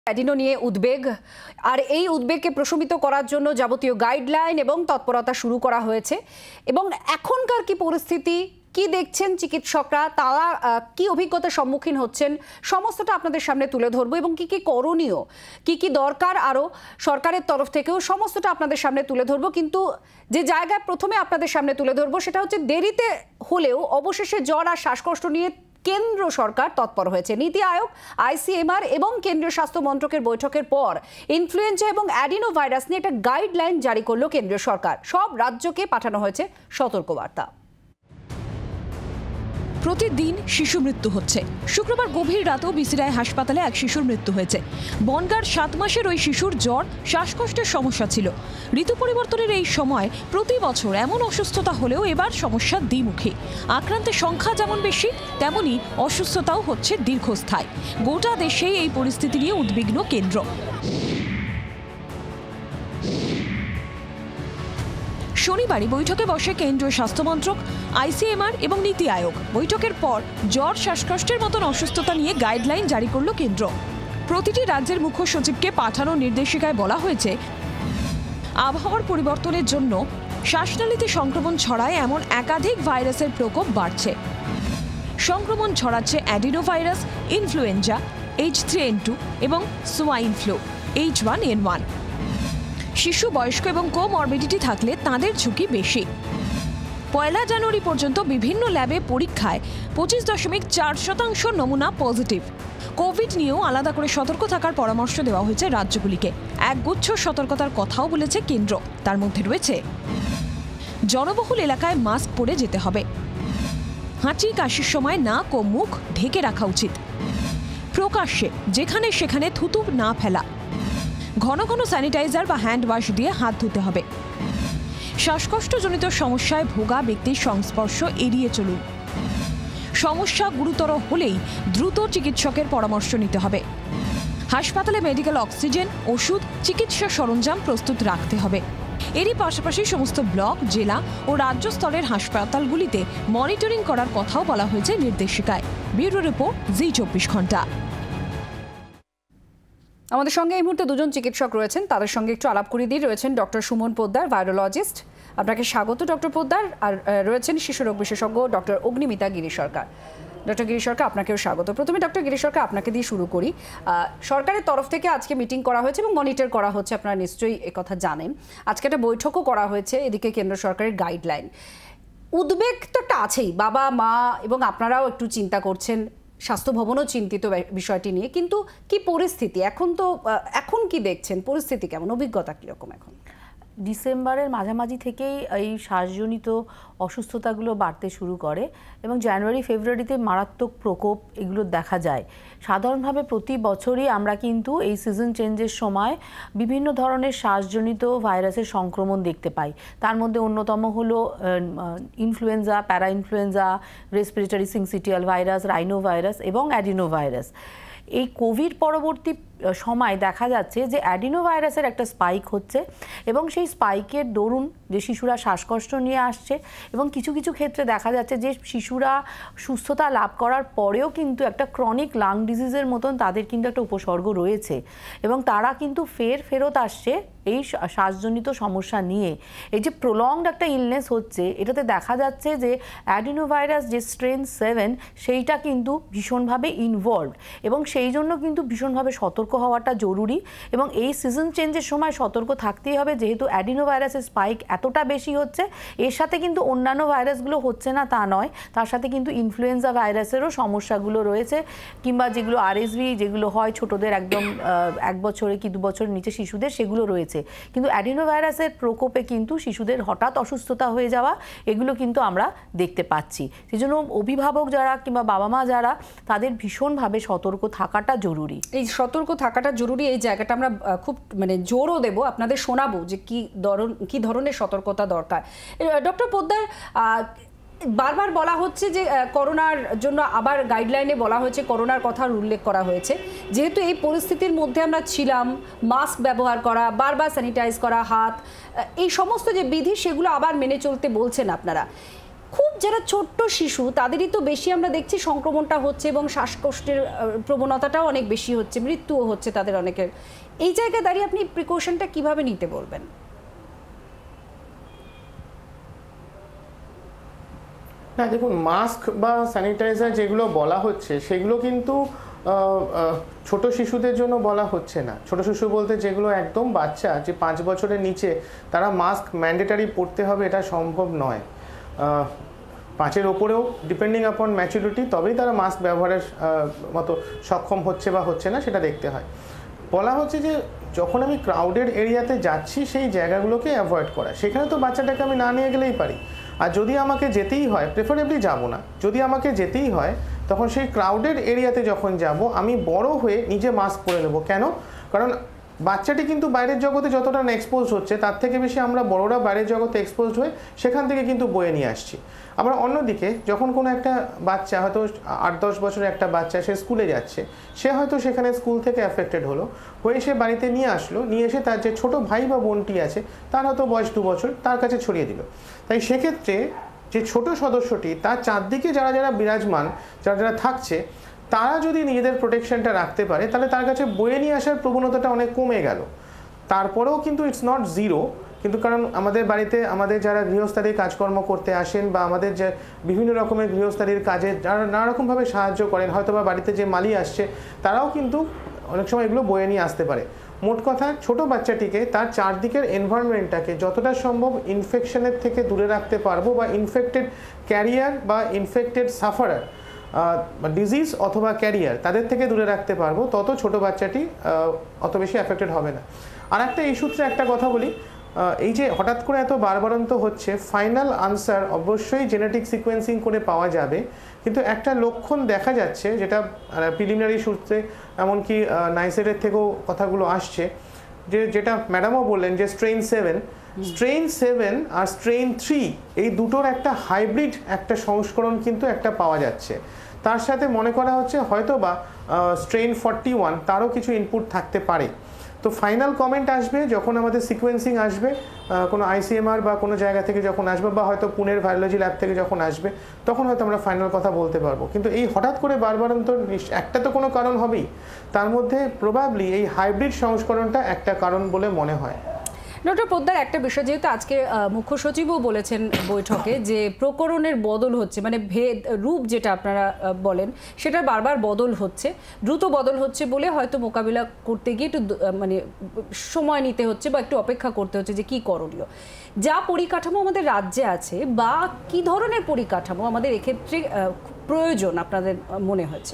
Adeno নিয়ে উদ্বেগ আর এই উদ্বেগকে প্রশমিত করার জন্য যাবতীয় গাইডলাইন এবং তৎপরতা শুরু করা হয়েছে এবং এখনকার কি পরিস্থিতি কি দেখছেন চিকিৎসকরা তারা কি অভিজ্ঞতার সম্মুখীন হচ্ছেন সমস্তটা আপনাদের সামনে তুলে ধরবো এবং কি কি করণীয় কি দরকার আরো সরকারের তরফ থেকেও সমস্তটা আপনাদের সামনে তুলে ধরবো কিন্তু যে জায়গায় প্রথমে আপনাদের সামনে তুলে ধরবো সেটা হচ্ছে দেরিতে হলেও অবশেষে জ্বর আর শ্বাসকষ্ট নিয়ে কেন্দ্র সরকার তৎপর হয়েছে। নীতি আয়োগ, আইসিএমআর এবং কেন্দ্রীয় স্বাস্থ্য মন্ত্রকের বৈঠকের পর ইনফ্লুয়েঞ্জা এবং অ্যাডিনো ভাইরাস নিয়ে একটা গাইডলাইন জারি করলো কেন্দ্রীয় সরকার। সব রাজ্যকে পাঠানো হয়েছে সতর্কবার্তা। প্রতিদিন শিশু মৃত্যু হচ্ছে। শুক্রবার গভীর রাতেও বিসিরায় হাসপাতালে এক শিশুর মৃত্যু হয়েছে। বনগাঁর 7 মাসের ওই শিশুর জ্বর শ্বাসকষ্টের সমস্যা ছিল। ঋতু পরিবর্তনের এই সময় প্রতি বছর এমন অসুস্থতা হলেও এবার সমস্যা দ্বিমুখী। আক্রান্তের সংখ্যা যেমন বেশি তেমনি অসুস্থতাও হচ্ছে দীর্ঘস্থায়ী। গোটা দেশে এই পরিস্থিতি নিয়ে উদ্বিগ্ন কেন্দ্র। শনিবারই বৈঠকে বসে কেন্দ্রীয় স্বাস্থ্যমন্ত্রক, আইসিএমআর এবং নীতি আয়োগ। বৈঠকের পর জ্বর শ্বাসকষ্টের মতন অসুস্থতা নিয়ে গাইডলাইন জারি করল কেন্দ্র। প্রতিটি রাজ্যের মুখ্য সচিবকে পাঠানো নির্দেশিকায় বলা হয়েছে আবহাওয়ার পরিবর্তনের জন্য শ্বাসনালীতে সংক্রমণ ছড়ায় এমন একাধিক ভাইরাসের প্রকোপ বাড়ছে। সংক্রমণ ছড়াচ্ছে অ্যাডিনো ভাইরাস, ইনফ্লুয়েঞ্জা, H3N2 এবং সোয়াইন ফ্লু, H1N1। শিশু, বয়স্ক এবং কোমরবিডিটি থাকলে তাদের ঝুঁকি বেশি। 1 জানুয়ারি পর্যন্ত বিভিন্ন ল্যাবে পরীক্ষায় 25.4% নমুনা পজিটিভ। কোভিড নিয়েও আলাদা করে সতর্ক থাকার পরামর্শ দেওয়া হয়েছে রাজ্যগুলিকে। একগুচ্ছ সতর্কতার কথাও বলেছে কেন্দ্র। তার মধ্যে রয়েছে জনবহুল এলাকায় মাস্ক পরে যেতে হবে, হাঁচি কাশির সময় নাক ও মুখ ঢেকে রাখা উচিত, প্রকাশ্যে যেখানে সেখানে থুতু না ফেলা, ঘন ঘন স্যানিটাইজার বা হ্যান্ড ওয়াশ দিয়ে হাত ধুতে হবে। শ্বাসকষ্টজনিত সমস্যায় ভোগা ব্যক্তির সংস্পর্শ এড়িয়ে চলুন। সমস্যা গুরুতর হলেই দ্রুত চিকিৎসকের পরামর্শ নিতে হবে। হাসপাতালে মেডিকেল অক্সিজেন, ওষুধ, চিকিৎসা সরঞ্জাম প্রস্তুত রাখতে হবে। এরই পাশাপাশি সমস্ত ব্লক, জেলা ও রাজ্য স্তরের হাসপাতালগুলিতে মনিটরিং করার কথাও বলা হয়েছে নির্দেশিকায়। ব্যুরো রিপোর্ট, জি24 ঘন্টা। আমাদের সঙ্গে এই মুহূর্তে দুজন চিকিৎসক রয়েছেন, তাদের সঙ্গে একটু আলাপ করিয়ে দিয়ে রয়েছেন ডক্টর সুমন পোদ্দার, ভাইরোলজিস্ট। আপনাকে স্বাগত ডক্টর পোদ্দার। আর রয়েছেন শিশু রোগ বিশেষজ্ঞ ডক্টর অগ্নিমিতা গিরি সরকার। ডক্টর গিরি সরকার, আপনাকেও স্বাগত। প্রথমে ডক্টর গিরি সরকার, আপনাকে দিয়ে শুরু করি। সরকারের তরফ থেকে আজকে মিটিং করা হয়েছে এবং মনিটর করা হচ্ছে, আপনারা নিশ্চয়ই একথা জানেন। আজকে একটা বৈঠকও করা হয়েছে, এদিকে কেন্দ্র সরকারের গাইডলাইন। উদ্বেগ তো একটা আছেই, বাবা মা এবং আপনারাও একটু চিন্তা করছেন, স্বাস্থ্য ভবনও চিন্তিত বিষয়টি নিয়ে। কিন্তু কি পরিস্থিতি এখন কি দেখছেন, পরিস্থিতি কেমন, অভিজ্ঞতা কীরকম এখন? ডিসেম্বরের মাঝামাঝি থেকেই এই শ্বাসজনিত অসুস্থতাগুলো বাড়তে শুরু করে এবং জানুয়ারি ফেব্রুয়ারিতে মারাত্মক প্রকোপ এগুলো দেখা যায়। সাধারণভাবে প্রতি বছরই আমরা কিন্তু এই সিজন চেঞ্জের সময় বিভিন্ন ধরনের শ্বাসজনিত ভাইরাসের সংক্রমণ দেখতে পাই। তার মধ্যে অন্যতম হলো influenza, parainfluenza, respiratory syncytial virus, rhinovirus এবং অ্যাডিনো ভাইরাস। এই কোভিড পরবর্তী সময় দেখা যাচ্ছে যে অ্যাডিনো ভাইরাসের একটা স্পাইক হচ্ছে এবং সেই স্পাইকের দরুন যে শিশুরা শ্বাসকষ্ট নিয়ে আসছে এবং কিছু কিছু ক্ষেত্রে দেখা যাচ্ছে যে শিশুরা সুস্থতা লাভ করার পরেও কিন্তু একটা ক্রনিক লাং ডিজিজের মতন তাদের কিন্তু একটা উপসর্গ রয়েছে এবং তারা কিন্তু ফেরত আসছে এই শ্বাসজনিত সমস্যা নিয়ে। এই যে প্রলংড একটা ইলনেস হচ্ছে, এটাতে দেখা যাচ্ছে যে অ্যাডিনো ভাইরাস যে স্ট্রেন 7 সেইটা কিন্তু ভীষণভাবে ইনভলভড এবং সেই জন্য কিন্তু ভীষণভাবে সতর্ক হওয়াটা জরুরি এবং এই সিজন চেঞ্জের সময় সতর্ক থাকতেই হবে। যেহেতু অ্যাডিনো ভাইরাসের স্পাইক এতটা বেশি হচ্ছে, এর সাথে কিন্তু অন্যান্য ভাইরাসগুলো হচ্ছে না তা নয়, তার সাথে কিন্তু ইনফ্লুয়েঞ্জা ভাইরাসেরও সমস্যাগুলো রয়েছে কিংবা যেগুলো আরএসভি যেগুলো হয় ছোটদের একদম 1 বছরে কি 2 বছরের নিচে শিশুদের, সেগুলো রয়েছে। কিন্তু অ্যাডিনো ভাইরাসের প্রকোপে কিন্তু শিশুদের হঠাৎ অসুস্থতা হয়ে যাওয়া এগুলো কিন্তু আমরা দেখতে পাচ্ছি। সেই জন্য অভিভাবক যারা কিংবা বাবা মা যারা, তাদের ভীষণভাবে সতর্ক থাকাটা জরুরি। এই সতর্ক থাকাটা জরুরি, এই জায়গাটা আমরা খুব জোরও দেব, আপনাদের শোনাবো যে কি ধরনের সতর্কতা দরকার। ডক্টর পোদ্দার, বারবার বলা হচ্ছে যে করোনার জন্য আবার গাইডলাইনে বলা হয়েছে, করোনার কথা উল্লেখ করা হয়েছে। যেহেতু এই পরিস্থিতির মধ্যে আমরা ছিলাম, মাস্ক ব্যবহার করা, বারবার স্যানিটাইজ করা হাত, এই সমস্ত যে বিধি সেগুলো আবার মেনে চলতে বলছেন আপনারা। খুব যারা ছোট্ট শিশু তাদেরই তো বেশি আমরা দেখছি সংক্রমণটা হচ্ছে এবং শ্বাসকষ্টের প্রবণতাটাও অনেক বেশি হচ্ছে, মৃত্যুও হচ্ছে তাদের অনেকের। এই জায়গায় দাঁড়িয়ে আপনি প্রিকশনটা কিভাবে নিতে বলবেন? না দেখুন, মাস্ক বা স্যানিটাইজার যেগুলো বলা হচ্ছে সেগুলো কিন্তু ছোট শিশুদের জন্য বলা হচ্ছে না। ছোট শিশু বলতে যেগুলো একদম বাচ্চা, যে 5 বছরের নিচে, তারা মাস্ক ম্যান্ডেটারি পরতে হবে এটা সম্ভব নয়। 5-এর ওপরেও ডিপেন্ডিং আপন ম্যাচুরিটি তবেই তারা মাস্ক ব্যবহারের মতো সক্ষম হচ্ছে বা হচ্ছে না সেটা দেখতে হয়। বলা হচ্ছে যে যখন আমি ক্রাউডেড এরিয়াতে যাচ্ছি সেই জায়গাগুলোকে অ্যাভয়েড করা। সেখানে তো বাচ্চাটাকে আমি না নিয়ে গেলেই পারি। আর যদি আমাকে যেতেই হয়, প্রেফারেবলি যাব না, যদি আমাকে যেতেই হয় তখন সেই ক্রাউডেড এরিয়াতে যখন যাব আমি বড় হয়ে নিজে মাস্ক পরে নেব। কেন? কারণ বাচ্চাটি কিন্তু বাইরের জগতে যতটা না এক্সপোজ হচ্ছে তার থেকে বেশি আমরা বড়রা বাইরের জগতে এক্সপোজড হয়ে সেখান থেকে কিন্তু বয়ে নিয়ে আসছি। আবার অন্যদিকে যখন কোনো একটা বাচ্চা, হয়তো 8-10 বছরের একটা বাচ্চা, সে স্কুলে যাচ্ছে, সে হয়তো সেখানে স্কুল থেকে অ্যাফেক্টেড হলো, হয়ে সে বাড়িতে নিয়ে আসলো, নিয়ে এসে তার যে ছোট ভাই বা বোনটি আছে তার হয়তো বয়স 2 বছর, তার কাছে ছড়িয়ে দিল। তাই সেক্ষেত্রে যে ছোট সদস্যটি, তার চারদিকে যারা যারা বিরাজমান, যারা যারা থাকছে, তারা যদি নিজেদের প্রোটেকশনটা রাখতে পারে তাহলে তার কাছে বয়ে নিয়ে আসার প্রবণতাটা অনেক কমে গেল। তারপরেও কিন্তু ইটস নট জিরো, কিন্তু কারণ আমাদের বাড়িতে আমাদের যারা গৃহস্থালির কাজকর্ম করতে আসেন বা আমাদের যে বিভিন্ন রকমের গৃহস্থালির কাজে যারা নানা রকমভাবে সাহায্য করেন, হয়তো বা বাড়িতে যে মালি আসছে তারাও কিন্তু অনেক সময় এগুলো বয়ে নিয়ে আসতে পারে। মোট কথা, ছোট বাচ্চাটিকে তার চারদিকের এনভায়রনমেন্টটাকে যতটা সম্ভব ইনফেকশনের থেকে দূরে রাখতে পারবো, বা ইনফেক্টেড ক্যারিয়ার বা ইনফেক্টেড সাফারার, ডিজিজ অথবা ক্যারিয়ার, তাদের থেকে দূরে রাখতে পারবো, তত ছোট বাচ্চাটি অত বেশি অ্যাফেক্টেড হবে না। আর একটা এই সূত্রে একটা কথা বলি, এই যে হঠাৎ করে এত বারবারন্ত হচ্ছে, ফাইনাল আনসার অবশ্যই জেনেটিক সিকোয়েন্সিং করে পাওয়া যাবে, কিন্তু একটা লক্ষণ দেখা যাচ্ছে যেটা প্রিলিমিনারি সূত্রে এমনকি নাইসেটের থেকেও কথাগুলো আসছে, যেটা ম্যাডামও বললেন যে স্ট্রেইন 7 আর স্ট্রেইন 3 এই দুটোর একটা হাইব্রিড একটা সংস্করণ কিন্তু একটা পাওয়া যাচ্ছে। তার সাথে মনে করা হচ্ছে হয়তো বা স্ট্রেইন 41 তারও কিছু ইনপুট থাকতে পারে। তো ফাইনাল কমেন্ট আসবে যখন আমাদের সিকোয়েন্সিং আসবে, কোনো ICMR বা কোনো জায়গা থেকে যখন আসবে, বা হয়তো পুনের ভাইরোলজি ল্যাব থেকে যখন আসবে, তখন হয়তো আমরা ফাইনাল কথা বলতে পারবো। কিন্তু এই হঠাৎ করে বারবারন্তর একটা তো কোনো কারণ হবেই, তার মধ্যে প্রবাবলি এই হাইব্রিড সংস্করণটা একটা কারণ বলে মনে হয়। ডক্টর পোদ্দার, একটা বিষয়, যেহেতু আজকে মুখ্য সচিবও বলেছেন বৈঠকে যে প্রকরণের বদল হচ্ছে, মানে ভেদ রূপ যেটা আপনারা বলেন সেটার বারবার বদল হচ্ছে, দ্রুত বদল হচ্ছে বলে হয়তো মোকাবিলা করতে গিয়ে একটু মানে সময় নিতে হচ্ছে বা একটু অপেক্ষা করতে হচ্ছে যে কি করণীয়। যা পরিকাঠামো আমাদের রাজ্যে আছে বা কি ধরনের পরিকাঠামো আমাদের এক্ষেত্রে প্রয়োজন আপনাদের মনে হয়েছে?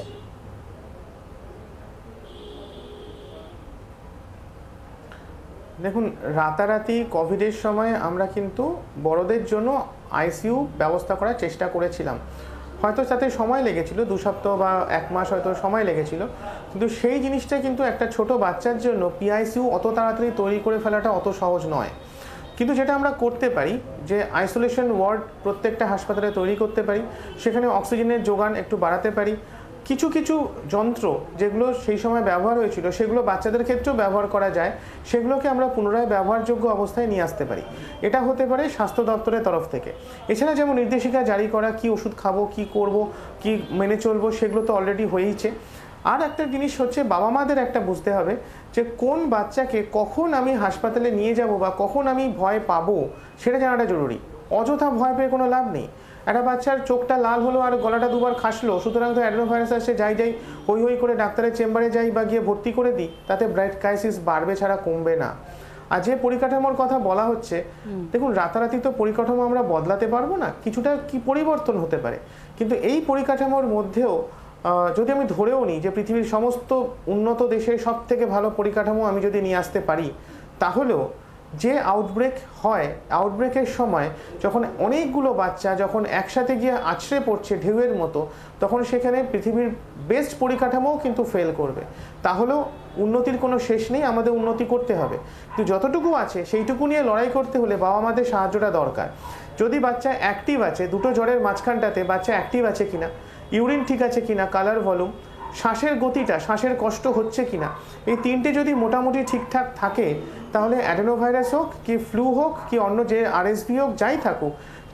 দেখুন, রাতারাতি কোভিডের সময় আমরা কিন্তু বড়দের জন্য ICU ব্যবস্থা করার চেষ্টা করেছিলাম। হয়তো তাতে সময় লেগেছিল, 2 সপ্তাহ বা 1 মাস হয়তো সময় লেগেছিল, কিন্তু সেই জিনিসটা কিন্তু একটা ছোট বাচ্চার জন্য PICU অত তাড়াতাড়ি তৈরি করে ফেলাটা অত সহজ নয়। কিন্তু যেটা আমরা করতে পারি যে আইসোলেশন ওয়ার্ড প্রত্যেকটা হাসপাতালে তৈরি করতে পারি, সেখানে অক্সিজেনের যোগান একটু বাড়াতে পারি, কিছু কিছু যন্ত্র যেগুলো সেই সময় ব্যবহার হয়েছিল সেগুলো বাচ্চাদের ক্ষেত্রেও ব্যবহার করা যায়, সেগুলোকে আমরা পুনরায় ব্যবহারযোগ্য অবস্থায় নিয়ে আসতে পারি। এটা হতে পারে স্বাস্থ্য দপ্তরের তরফ থেকে। এছাড়া যেমন নির্দেশিকা জারি করা, কি ওষুধ খাবো, কি করব, কি মেনে চলবো, সেগুলো তো অলরেডি হয়েইছে। আর একটা জিনিস হচ্ছে, বাবা মাদের একটা বুঝতে হবে যে কোন বাচ্চাকে কখন আমি হাসপাতালে নিয়ে যাব বা কখন আমি ভয় পাবো সেটা জানাটা জরুরি। অযথা ভয় পেয়ে কোনো লাভ নেই। একটা বাচ্চার চোখটা লাল হলো আর গলাটা 2বার খাসলো, সুতরাং তো অ্যাডেনোভাইরাস আসছে, যাই হই হই করে ডাক্তারের চেম্বারে যাই বা গিয়ে ভর্তি করে দিই, তাতে ব্লাড ক্রাইসিস বাড়বে ছাড়া কমবে না। আর যে পরিকাঠামোর কথা বলা হচ্ছে, দেখুন রাতারাতি তো পরিকাঠামো আমরা বদলাতে পারবো না, কিছুটা কি পরিবর্তন হতে পারে, কিন্তু এই পরিকাঠামোর মধ্যেও যদি আমি ধরেও নিই যে পৃথিবীর সমস্ত উন্নত দেশের সব থেকে ভালো পরিকাঠামো আমি যদি নিয়ে আসতে পারি, তাহলেও যে আউটব্রেক হয়, আউটব্রেকের সময় যখন অনেকগুলো বাচ্চা যখন একসাথে গিয়ে আছড়ে পড়ছে ঢেউয়ের মতো, তখন সেখানে পৃথিবীর বেস্ট পরিকাঠামোও কিন্তু ফেল করবে। তাহলেও উন্নতির কোনো শেষ নেই, আমাদের উন্নতি করতে হবে, কিন্তু যতটুকু আছে সেইটুকু নিয়ে লড়াই করতে হলে বাবা মাদের সাহায্যটা দরকার। যদি বাচ্চা অ্যাক্টিভ আছে, দুটো জ্বরের মাঝখানটাতে বাচ্চা অ্যাক্টিভ আছে কিনা, ইউরিন ঠিক আছে কিনা, কালার, ভলিউম, শ্বাসের গতিটা, শ্বাসের কষ্ট হচ্ছে কিনা, এই 3টে যদি মোটামুটি ঠিকঠাক থাকে, তাহলে অ্যাডেনোভাইরাস হোক কি ফ্লু হোক কি অন্য যে RSV হোক যাই থাকুক,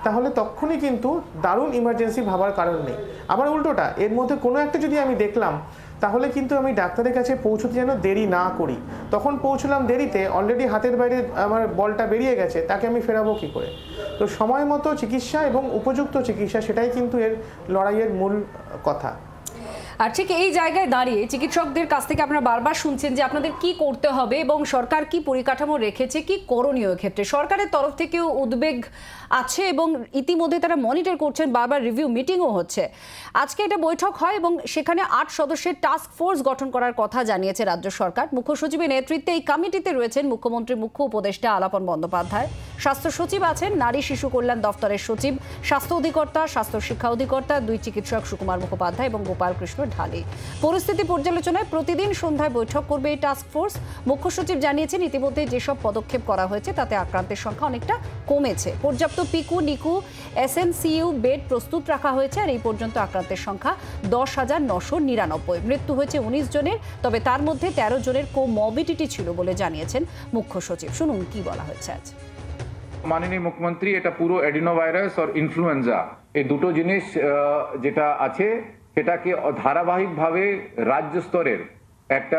তাহলে তখনই কিন্তু দারুণ ইমার্জেন্সি ভাবার কারণ নেই। আবার উল্টোটা, এর মধ্যে কোনো একটা যদি আমি দেখলাম, তাহলে কিন্তু আমি ডাক্তারের কাছে পৌঁছতে যেন দেরি না করি। তখন পৌঁছলাম দেরিতে, অলরেডি হাতের বাইরে আমার বলটা বেরিয়ে গেছে, তাকে আমি ফেরাবো কী করে? তো সময় মতো চিকিৎসা এবং উপযুক্ত চিকিৎসা, সেটাই কিন্তু এর লড়াইয়ের মূল কথা। আর ঠিক এই জায়গায় দাঁড়িয়ে চিকিৎসকদের কাছ থেকে আপনারা বারবার শুনছেন যে আপনাদের কি করতে হবে এবং সরকার কি পরিকাঠামো রেখেছে, কি করণীয় ক্ষেত্রে। সরকারের তরফ থেকেও উদ্বেগ আছে এবং ইতিমধ্যে তারা মনিটর করছেন, বারবার রিভিউ মিটিংও হচ্ছে। আজকে এটা বৈঠক হয় এবং সেখানে 8 সদস্যের টাস্ক ফোর্স গঠন করার কথা জানিয়েছে রাজ্য সরকার। মুখ্য সচিবের নেতৃত্বে এই কমিটিতে রয়েছেন মুখ্যমন্ত্রীর মুখ্য উপদেষ্টা আলাপন বন্দ্যোপাধ্যায়, স্বাস্থ্য সচিব আছেন, নারী শিশু কল্যাণ দফতরের সচিব, স্বাস্থ্য অধিকর্তা, স্বাস্থ্য শিক্ষা অধিকর্তা, 2 চিকিৎসক সুকুমার মুখোপাধ্যায় এবং গোপাল কৃষ্ণ ঢালি। পরিস্থিতি পর্যালোচনায় প্রতিদিন সন্ধ্যায় বৈঠক করবে এই টাস্ক ফোর্স। মুখ্য সচিব জানিয়েছেন ইতিমধ্যে যেসব পদক্ষেপ করা হয়েছে তাতে আক্রান্তের সংখ্যা অনেকটা কমেছে। পর্যাপ্ত পিকু, নিকু, এসএনসিইউ বেড প্রস্তুত রাখা হয়েছে। আর এই পর্যন্ত আক্রান্তের সংখ্যা 10,999। মৃত্যু হয়েছে 19 জনের, তবে তার মধ্যে 13 জনের কোমরবিডিটি ছিল বলে জানিয়েছেন মুখ্য সচিব। শুনুন কি বলা হয়েছে আজ। মাননীয় মুখ্যমন্ত্রী এটা পুরো অ্যাডিনোভাইরাস আর ইনফ্লুয়েঞ্জা এই দুটো জিনিস যেটা আছে সেটাকে ধারাবাহিকভাবে রাজ্য স্তরের একটা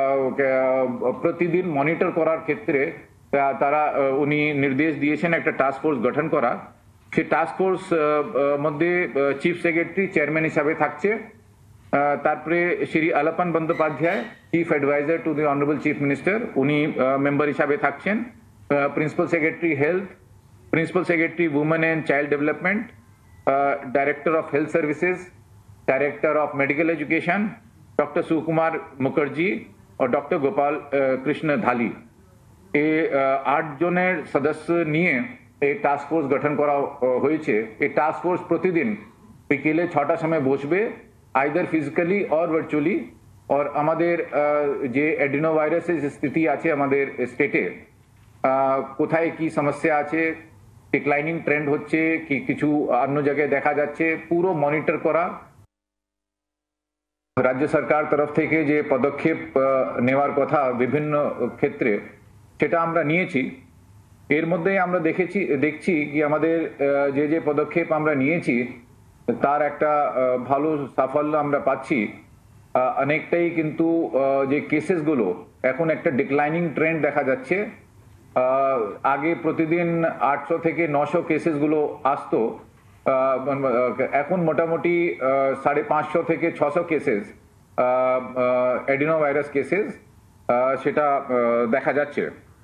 প্রতিদিন মনিটর করার ক্ষেত্রে তারা উনি নির্দেশ দিয়েছেন একটা টাস্ক ফোর্স গঠন করা। সেই টাস্ক ফোর্স মধ্যে চিফ সেক্রেটারি চেয়ারম্যান হিসাবে থাকছে, তারপরে Shri Alapan Bandyopadhyay chief adviser to the honourable chief minister, উনি মেম্বার হিসাবে থাকছেন, principal secretary health, principal secretary women and child development, director of health services, director of medical education doctor Sukumar Mukherjee और doctor Gopal Krishna ढाली, ये 8 জনের সদস্য নিয়ে এই টাস্ক ফোর্স গঠন করা হয়েছে। এই টাস্ক ফোর্স প্রতিদিন বিকেলে 6টার সময় বসবে, আইদার ফিজিক্যালি অর ভার্চুয়ালি। और আমাদের যে অ্যাডিনো ভাইরাসের স্থিতি আছে আমাদের স্টেটে, কোথায় কি সমস্যা আছে, ডিক্লাইনিং ট্রেন্ড হচ্ছে কি কিছু অন্য জায়গায় দেখা যাচ্ছে, পুরো মনিটর করা। রাজ্য সরকার তরফ থেকে যে পদক্ষেপ নেওয়ার কথা বিভিন্ন ক্ষেত্রে সেটা আমরা নিয়েছি। এর মধ্যে আমরা দেখছি কি আমাদের যে পদক্ষেপ আমরা নিয়েছি তার একটা ভালো সাফল্য আমরা পাচ্ছি। অনেকটাই কিন্তু যে কেসেসগুলো এখন একটা ডিক্লাইনিং ট্রেন্ড দেখা যাচ্ছে। আগে প্রতিদিন 800 থেকে 900 কেসেসগুলো আসতো, এখন মোটামুটি 550 থেকে 600 কেসেস অ্যাডিনো ভাইরাস কেসেস সেটা দেখা যাচ্ছে।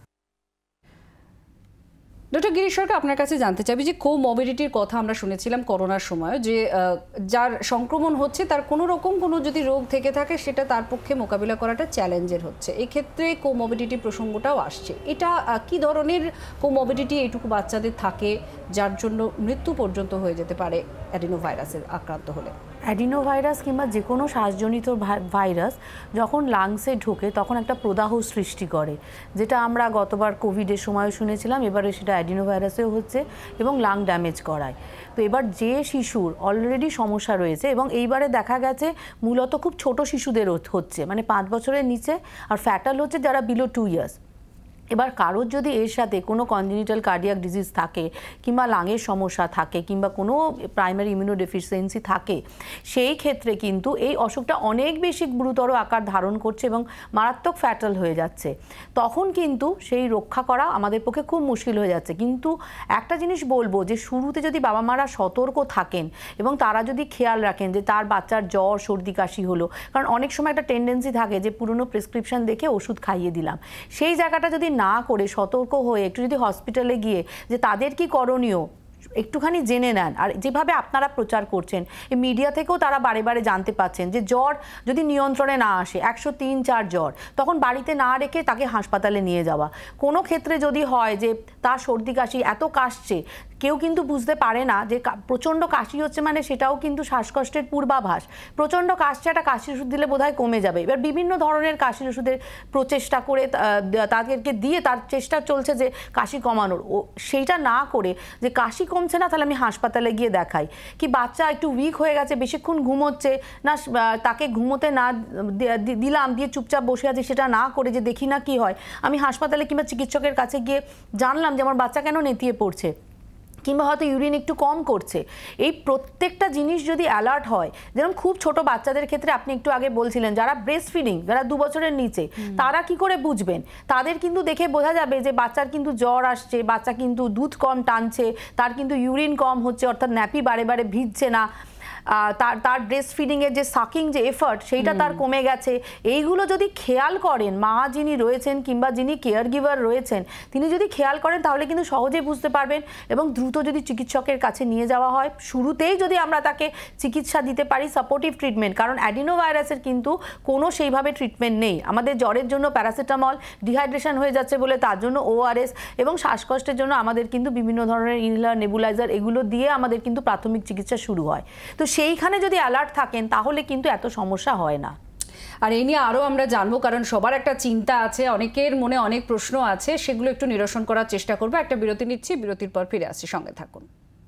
ডক্টর গিরিশ সরকার, আপনার কাছে জানতে চাইবি যে কোমরবিডিটির কথা আমরা শুনেছিলাম করোনার সময়, যে যার সংক্রমণ হচ্ছে তার কোনো রকম কোনো যদি রোগ থেকে থাকে সেটা তার পক্ষে মোকাবিলা করাটা চ্যালেঞ্জের হচ্ছে। এক্ষেত্রে কোমরবিডিটি প্রসঙ্গটাও আসছে। এটা কি ধরনের কোমরবিডিটি এইটুকু বাচ্চাদের থাকে যার জন্য মৃত্যু পর্যন্ত হয়ে যেতে পারে অ্যাডিনো ভাইরাসের আক্রান্ত হলে? অ্যাডিনো ভাইরাস কিংবা যে কোনো শ্বাসজনিত ভাইরাস যখন লাংসে ঢোকে তখন একটা প্রদাহ সৃষ্টি করে, যেটা আমরা গতবার কোভিডের সময় শুনেছিলাম, এবারে সেটা অ্যাডিনো ভাইরাসেও হচ্ছে এবং লাং ড্যামেজ করায়। তো এবার যে শিশুর অলরেডি সমস্যা রয়েছে এবং এইবারে দেখা গেছে মূলত খুব ছোট শিশুদের হচ্ছে, মানে 5 বছরের নিচে, আর ফ্যাটাল হচ্ছে যারা বিলো 2 ইয়ার্স। এবার কারোর যদি এর সাথে কোনো কনজেনিটাল কার্ডিয়াক ডিজিজ থাকে কিংবা লাঙের সমস্যা থাকে কিংবা কোনো প্রাইমারি ইমিউনোডেফিসিয়েন্সি থাকে, সেই ক্ষেত্রে কিন্তু এই অসুখটা অনেক বেশি গুরুতর আকার ধারণ করছে এবং মারাত্মক ফ্যাটাল হয়ে যাচ্ছে। তখন কিন্তু সেই রক্ষা করা আমাদের পক্ষে খুব মুশকিল হয়ে যাচ্ছে। কিন্তু একটা জিনিস বলবো, যে শুরুতে যদি বাবা মারা সতর্ক থাকেন এবং তারা যদি খেয়াল রাখেন যে তার বাচ্চার জ্বর সর্দি কাশি হলো, কারণ অনেক সময় একটা টেন্ডেন্সি থাকে যে পুরনো প্রেসক্রিপশন দেখে ওষুধ খাইয়ে দিলাম, সেই জায়গাটা যদি না করে সতর্ক হয়ে একটু যদি হসপিটালে গিয়ে যে তাদের কি করণীয় একটুখানি জেনে নেন। আর যেভাবে আপনারা প্রচার করছেন, এই মিডিয়া থেকেও তারা বারে বারে জানতে পাচ্ছেন যে জ্বর যদি নিয়ন্ত্রণে না আসে, 103-4 জ্বর, তখন বাড়িতে না রেখে তাকে হাসপাতালে নিয়ে যাওয়া। কোনো ক্ষেত্রে যদি হয় যে তার সর্দি কাশি এত কাশছে, কেউ কিন্তু বুঝতে পারে না যে প্রচণ্ড কাশি হচ্ছে মানে সেটাও কিন্তু শ্বাসকষ্টের পূর্বাভাস। প্রচণ্ড কাশছে, একটা কাশির ওষুধ দিলে বোধহয় কমে যাবে। এবার বিভিন্ন ধরনের কাশির ওষুধের প্রচেষ্টা করে তাদেরকে দিয়ে তার চেষ্টা চলছে যে কাশি কমানোর, সেইটা না করে যে কাশি কমছে না তাহলে আমি হাসপাতালে গিয়ে দেখাই। কি বাচ্চা একটু উইক হয়ে গেছে, বেশিক্ষণ ঘুমোচ্ছে না, তাকে ঘুমোতে না দিলাম, দিয়ে চুপচাপ বসে আছে, সেটা না করে যে দেখি না কি হয়, আমি হাসপাতালে কিংবা চিকিৎসকের কাছে গিয়ে জানলাম যে আমার বাচ্চা কেন নেতিয়ে পড়ছে। কিংবা হয়তো ইউরিন একটু কম করছে, এই প্রত্যেকটা জিনিস যদি অ্যালার্ট হয়, যেরকম খুব ছোট বাচ্চাদের ক্ষেত্রে আপনি একটু আগে বলছিলেন যারা ব্রেস্ট ফিডিং, যারা 2 বছরের নিচে, তারা কি করে বুঝবেন? তাদের কিন্তু দেখে বোঝা যাবে যে বাচ্চার কিন্তু জ্বর আসছে, বাচ্চা কিন্তু দুধ কম টানছে, তার কিন্তু ইউরিন কম হচ্ছে, অর্থাৎ ন্যাপি বারে বারে ভিজছে না, তার ব্রেস্ট ফিডিংয়ের যে সাকিং যে এফার্ট সেইটা তার কমে গেছে। এইগুলো যদি খেয়াল করেন মা যিনি রয়েছেন কিংবা যিনি কেয়ার গিভার রয়েছেন তিনি যদি খেয়াল করেন তাহলে কিন্তু সহজেই বুঝতে পারবেন এবং দ্রুত যদি চিকিৎসকের কাছে নিয়ে যাওয়া হয়, শুরুতেই যদি আমরা তাকে চিকিৎসা দিতে পারি, সাপোর্টিভ ট্রিটমেন্ট, কারণ অ্যাডিনো ভাইরাসের কিন্তু কোনো সেইভাবে ট্রিটমেন্ট নেই। আমাদের জ্বরের জন্য প্যারাসিটামল, ডিহাইড্রেশন হয়ে যাচ্ছে বলে তার জন্য ORS, এবং শ্বাসকষ্টের জন্য আমাদের কিন্তু বিভিন্ন ধরনের ইনহেলার, নেবুলাইজার এগুলো দিয়ে আমাদের কিন্তু প্রাথমিক চিকিৎসা শুরু হয়। তো সেইখানে যদি অ্যালার্ট থাকেন তাহলে কিন্তু এত সমস্যা হয় না। আর এই নিয়ে আরও আমরা জানবো, কারণ সবার একটা চিন্তা আছে, অনেকের মনে অনেক প্রশ্ন আছে, সেগুলো একটু নিরসন করার চেষ্টা করবো। একটা বিরতি নিচ্ছি, বিরতির পর ফিরে আসছি, সঙ্গে থাকুন।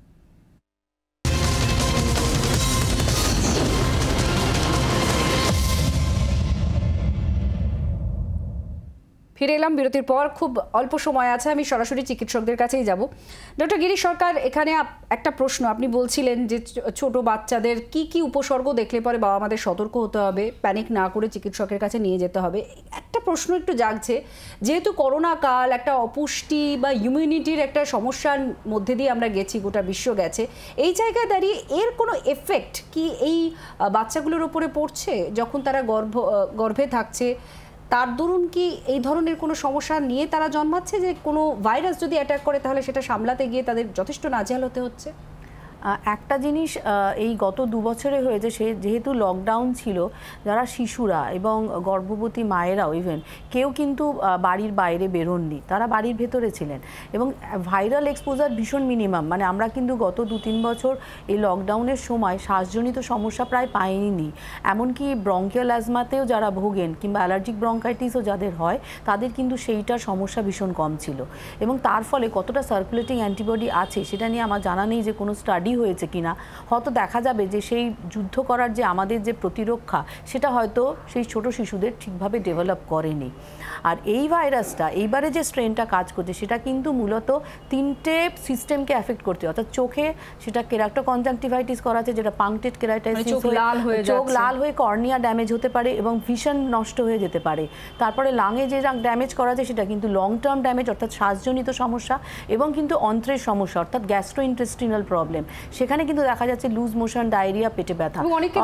ফিরে এলাম বিরতির পর। খুব অল্প সময় আছে, আমি সরাসরি চিকিৎসকদের কাছেই যাব। ডক্টর গিরিশ সরকার, এখানে একটা প্রশ্ন, আপনি বলছিলেন যে ছোট বাচ্চাদের কি কি উপসর্গ দেখলে পরে বাবা মাদের সতর্ক হতে হবে, প্যানিক না করে চিকিৎসকের কাছে নিয়ে যেতে হবে। একটা প্রশ্ন একটু জাগছে, যেহেতু করোনা কাল, একটা অপুষ্টি বা ইমিউনিটির একটা সমস্যার মধ্যে দিয়ে আমরা গেছি, গোটা বিশ্ব গেছে, এই জায়গায় দাঁড়িয়ে এর কোনো এফেক্ট কি এই বাচ্চাগুলোর উপরে পড়ছে যখন তারা গর্ভে থাকছে? তার দরুন কি এই ধরনের কোনো সমস্যা নিয়ে তারা জন্মাচ্ছে যে কোনো ভাইরাস যদি অ্যাটাক করে তাহলে সেটা সামলাতে গিয়ে তাদের যথেষ্ট নাজেহাল হতে হচ্ছে? একটা জিনিস এই গত 2 বছরে হয়েছে, সে যেহেতু লকডাউন ছিল, যারা শিশুরা এবং গর্ভবতী মায়েরাও ইভেন কেউ কিন্তু বাড়ির বাইরে বেরোননি, তারা বাড়ির ভেতরে ছিলেন এবং ভাইরাল এক্সপোজার ভীষণ মিনিমাম। মানে আমরা কিন্তু গত 2-3 বছর এই লকডাউনের সময় শ্বাসজনিত সমস্যা প্রায় পাইনি। এমনকি ব্রঙ্কিয়াল অ্যাজমাতেও যারা ভোগেন কিংবা অ্যালার্জিক ব্রঙ্কাইটিসও যাদের হয় তাদের কিন্তু সেইটার সমস্যা ভীষণ কম ছিল এবং তার ফলে কতটা সার্কুলেটিং অ্যান্টিবডি আছে সেটা নিয়ে আমার জানা নেই যে কোনো স্টাডি হয়েছে কিনা। হয়তো দেখা যাবে যে সেই যুদ্ধ করার যে আমাদের যে প্রতিরক্ষা সেটা হয়তো সেই ছোট শিশুদের ঠিকভাবে ডেভেলপ করেনি। আর এই ভাইরাসটা এইবারে যে স্ট্রেনটা কাজ করছে সেটা কিন্তু মূলত 3টে সিস্টেমকে এফেক্ট করছে, অর্থাৎ চোখে সেটা কেরাটোকনজাংটিভাইটিস করাচ্ছে, যেটা পাংক্টেড কেরাটাইটিস, চোখ লাল হয়ে কর্নিয়া ড্যামেজ হতে পারে এবং ভিশন নষ্ট হয়ে যেতে পারে। তারপরে লাঙে যে ড্যামেজ করাচ্ছে সেটা কিন্তু লং টার্ম ড্যামেজ, অর্থাৎ শ্বাসজনিত সমস্যা, এবং কিন্তু অন্ত্রের সমস্যা অর্থাৎ গ্যাস্ট্রোইন্টেস্টিনাল প্রবলেম। সেখানে কিন্তু দেখা যাচ্ছে লুজ মোশন, ডায়রিয়া, পেটে ব্যথা,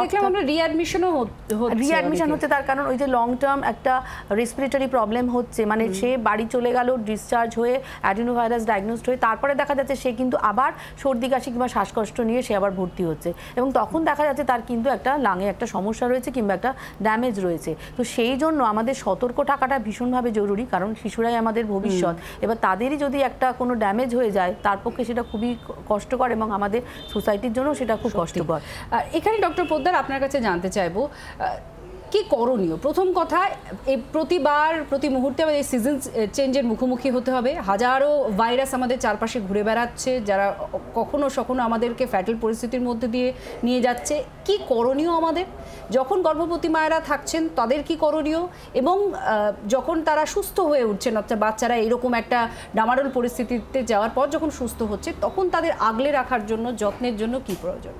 রিঅ্যাডমিশন হচ্ছে। তার কারণ ওই যে লং টার্ম একটা রেসপিরেটরি প্রবলেম হচ্ছে, মানে সে বাড়ি চলে গেল ডিসচার্জ হয়ে অ্যাডিনোভাইরাস ডায়াগনোসড হয়ে, তারপরে দেখা যাচ্ছে সে কিন্তু আবার সর্দি কাশি কিংবা শ্বাসকষ্ট নিয়ে সে আবার ভর্তি হচ্ছে এবং তখন দেখা যাচ্ছে তার কিন্তু একটা লাঙে একটা সমস্যা রয়েছে কিংবা একটা ড্যামেজ রয়েছে। তো সেই জন্য আমাদের সতর্ক থাকাটা ভীষণভাবে জরুরি, কারণ শিশুরাই আমাদের ভবিষ্যৎ। এবার তাদেরই যদি একটা কোনো ড্যামেজ হয়ে যায় তার পক্ষে সেটা খুবই কষ্টকর এবং আমাদের সোসাইটির জন্য সেটা খুব কষ্টকর। এখানে ডক্টর পোদ্দার আপনার কাছে জানতে চাইবো কি করণীয়। প্রথম কথা, এই প্রতি মুহূর্তে আমাদের এই সিজন চেঞ্জের মুখোমুখি হতে হবে। হাজারো ভাইরাস আমাদের চারপাশে ঘুরে বেড়াচ্ছে, যারা কখনো সখনো আমাদেরকে ফ্যাটাল পরিস্থিতির মধ্যে দিয়ে নিয়ে যাচ্ছে। কি করণীয় আমাদের যখন গর্ভবতী মায়েরা থাকছেন, তাদের কি করণীয়, এবং যখন তারা সুস্থ হয়ে উঠছেন, অর্থাৎ বাচ্চারা এরকম একটা ডামাডোল পরিস্থিতিতে যাওয়ার পর যখন সুস্থ হচ্ছে, তখন তাদের আগলে রাখার জন্য, যত্নের জন্য কি প্রয়োজন?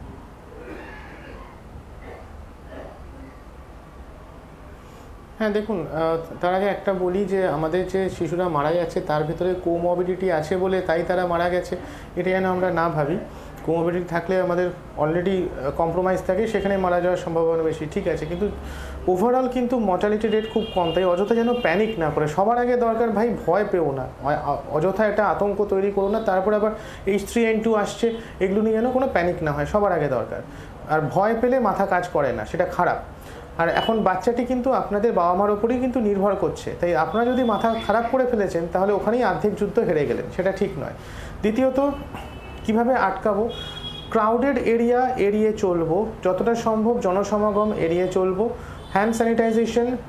হ্যাঁ দেখুন, তার আগে একটা বলি যে আমাদের যে শিশুরা মারা যাচ্ছে তার ভিতরে কোমরবিডিটি আছে বলে তাই তারা মারা গেছে এটা যেন আমরা না ভাবি। কোমরবিডিটি থাকলে আমাদের অলরেডি কম্প্রোমাইজ থাকে, সেখানে মারা যাওয়ার সম্ভাবনা বেশি, ঠিক আছে, কিন্তু ওভারঅল কিন্তু মর্টালিটি রেট খুব কম। তাই অযথা যেন প্যানিক না করে, সবার আগে দরকার ভাই ভয় পেও না, অযথা একটা আতঙ্ক তৈরি করো না, তারপর আবার H3N2 আসছে এগুলো নিয়ে যেন কোনো প্যানিক না হয়, সবার আগে দরকার। আর ভয় পেলে মাথা কাজ করে না, সেটা খারাপ। আর এখন বাচ্চাটি কিন্তু আপনাদের বাবা মার ওপরেই কিন্তু নির্ভর করছে, তাই আপনারা যদি মাথা খারাপ করে ফেলেছেন তাহলে ওখানেই অর্ধেক যুদ্ধ হেরে গেলেন, সেটা ঠিক নয়। দ্বিতীয়ত, কিভাবে আটকাবো? ক্রাউডেড এরিয়া এড়িয়ে চলবো, যতটা সম্ভব জনসমাগম এড়িয়ে চলবো, হ্যান্ড স্যানিটাইজেশন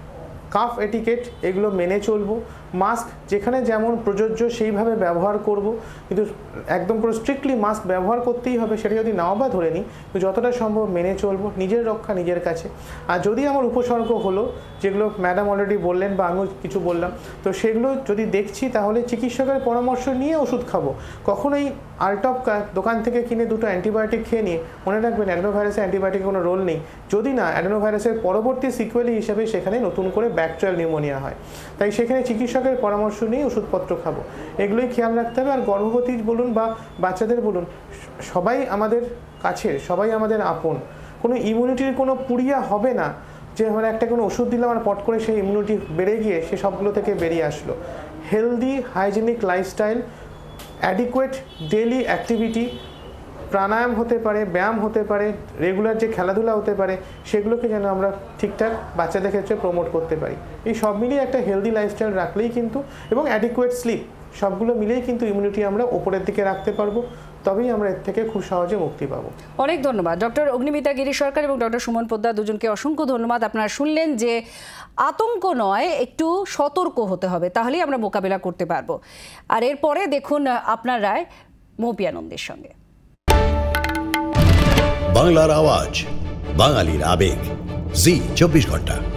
কাফ এটিকেট এগুলো মেনে চলবো, মাস্ক যেখানে যেমন প্রযোজ্য সেইভাবে ব্যবহার করব, কিন্তু একদম পুরো স্ট্রিক্টলি মাস্ক ব্যবহার করতেই হবে সেটা যদি নাও বা ধরে নিই, তো যতটা সম্ভব মেনে চলবো, নিজের রক্ষা নিজের কাছে। আর যদি আমার উপসর্গ হলো, যেগুলো ম্যাডাম অলরেডি বললেন বা আমিও কিছু বললাম, তো সেগুলো যদি দেখছি তাহলে চিকিৎসকের পরামর্শ নিয়ে ওষুধ খাবো। কখনোই আলটপ দোকান থেকে কিনে দুটো অ্যান্টিবায়োটিক খেয়ে নিয়ে, মনে রাখবেন অ্যাডেনোভাইরাসের অ্যান্টিবায়োটিকের কোনো রোল নেই, যদি না অ্যাডেনোভাইরাসের পরবর্তী সিকুয়েলি হিসেবে সেখানে নতুন করে ব্যাকটেরিয়াল নিউমোনিয়া হয়। তাই সেখানে চিকিৎসকের পরামর্শ নিয়ে ওষুধপত্র খাবো, এগুলোই খেয়াল রাখতে হবে। আর গর্ভবতী বলুন বা বাচ্চাদের বলুন, সবাই আমাদের কাছের, সবাই আমাদের আপন, কোনো ইমিউনিটির কোনো পুড়িয়া হবে না যে আমরা একটা কোনো ওষুধ দিলাম আর পট করে সেই ইমিউনিটি বেড়ে গিয়ে সে সবগুলো থেকে বেরিয়ে আসলো। Healthy hygienic lifestyle, adequate daily activity, pranayama হতে পারে, ব্যায়াম হতে পারে, রেগুলার যে খেলাধুলা হতে পারে, সেগুলোকে যেন আমরা ঠিকঠাক বাচ্চাদের ক্ষেত্রে প্রমোট করতে পারি। এই সব মিলিয়ে একটা হেলদি লাইফস্টাইল রাখলেই কিন্তু, এবং অ্যাডিকুয়েট স্লিপ, সবগুলো মিলেই কিন্তু ইমিউনিটি আমরা ওপরের দিকে রাখতে পারবো, তবেই আমরা এর থেকে খুব সহজে মুক্তি পাবো। অনেক ধন্যবাদ ডক্টর অগ্নিমিতা গিরি সরকার এবং ডক্টর সুমন পোদ্দার, দুজনকে অসংখ্য ধন্যবাদ। আপনারা শুনলেন যে আতঙ্ক নয়, একটু সতর্ক হতে হবে, তাহলেই আমরা মোকাবিলা করতে পারবো। আর এরপরে দেখুন আপনার রায় মৌপি আনন্দের সঙ্গে। বাংলার আওয়াজ, বাঙালির আবেগ, জি 24 ঘন্টা।